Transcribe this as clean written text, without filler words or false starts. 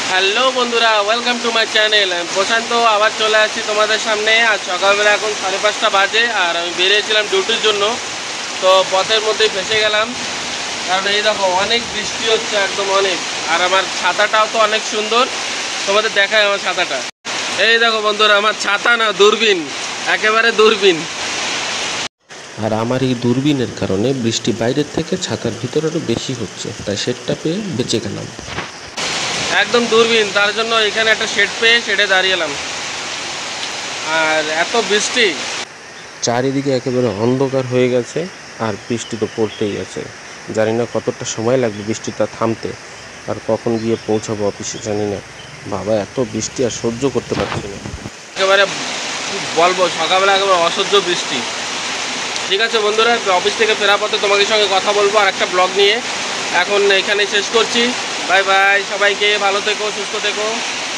Hello বন্ধুরা, welcome to my channel. আমি প্রশান্ত আবার চলে আসছি তোমাদের সামনে। আজ সকালবেলা এখন 5:30 বাজে, আর আমি বেরিয়েছিলাম ডিউটির জন্য। তো পথের মধ্যেই ফেসে গেলাম, কারণ এই দেখো অনেক বৃষ্টি হচ্ছে, একদম অনেক। আর আমার ছাতাটাও তো অনেক সুন্দর, তোমাদের দেখায় আমার ছাতাটা। এই দেখো বন্ধুরা, আমার ছাতা না, দূরবীন, একেবারে দূরবীন। আর আমার এই দূরবীনের কারণে বৃষ্টি বাইরের থেকে ছাতার ভিতরে আরও বেশি হচ্ছে, তাই শেডটা পেয়ে বেঁচে গেলাম। একদম দূরবীন, তার জন্য এখানে একটা শেড পেয়ে শেডে দাঁড়িয়েলাম। আর এত বৃষ্টি, চারিদিকে একেবারে অন্ধকার হয়ে গেছে, আর বৃষ্টি তো পড়তেই আছে। জানি না কতটা সময় লাগবে বৃষ্টিটা থামতে, আর কখন গিয়ে পৌঁছাবো অফিসে জানি না। বাবা, এত বৃষ্টি আর সহ্য করতে পারছি না। একেবারে বলবো সকালবেলা একেবারে অসহ্য বৃষ্টি। ঠিক আছে বন্ধুরা, অফিস থেকে ফেরার পথে তোমাদের সঙ্গে কথা বলবো আর একটা ব্লগ নিয়ে। এখন এখানে শেষ করছি। বাই বাই, সবাইকে ভালো থেকো, সুস্থ থেকো।